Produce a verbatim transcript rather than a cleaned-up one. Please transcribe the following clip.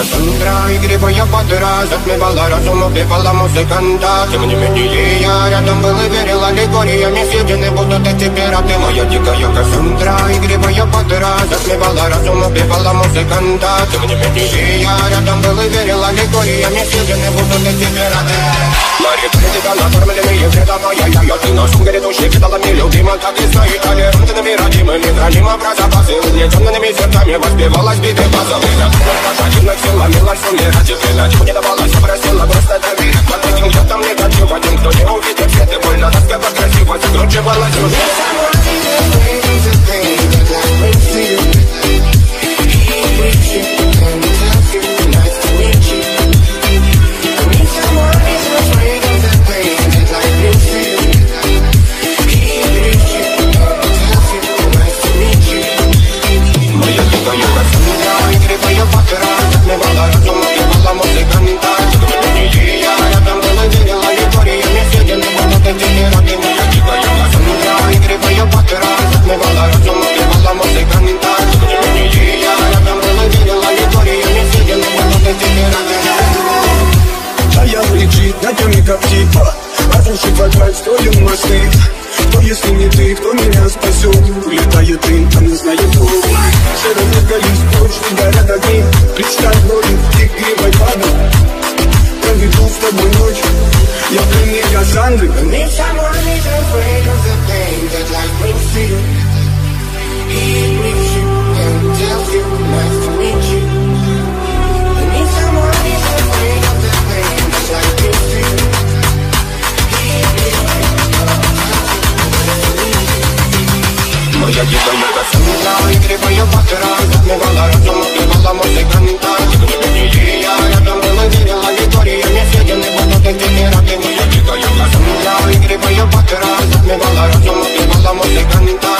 Кассандра, игривая подра, затмевала разум, убивала музыканта. Тем не менее я рядом был и верил аллегориями, съедены будут эти пираты. Моя дикая Кассандра, игривая подра, затмевала разум, убивала музыканта. Тем не менее я рядом был и верил аллегориями, съедены будут эти пираты. Мария, тебя накормленные предавая я, я ты нашим грядущих кидалами любима, так и стоит толерантными, родимыми, хранимо про запасы, угнетенными сердцами воспевалась биты базовых. Пожадивных силами ларсуми ради ты, чего не давалась, просила просто доверить. Под этим где-то мне негатив, один, кто не увидит свет, и больно тоска красиво закручивалась в руке. Строим мосты. Кто, если не ты, кто меня спасет? Улетает дым, там не знаю кто. Широко горит точно горят огни. Представь ноль, ты грибой падал. Проведу с тобой ночь. Я пленник Кассандры. Need someone who's afraid of the pain that life brings to you. He brings you and tells you nice to meet you. Need someone who's afraid of the pain that life brings to you. Моя дикая Кассандра, игривая подра, затмевала разум, убивала музыканта. Тем не менее я рядом был и верил аллегориями, съедены будут эти пираты. Моя дикая Кассандра, игривая подра, затмевала разум, убивала музыканта.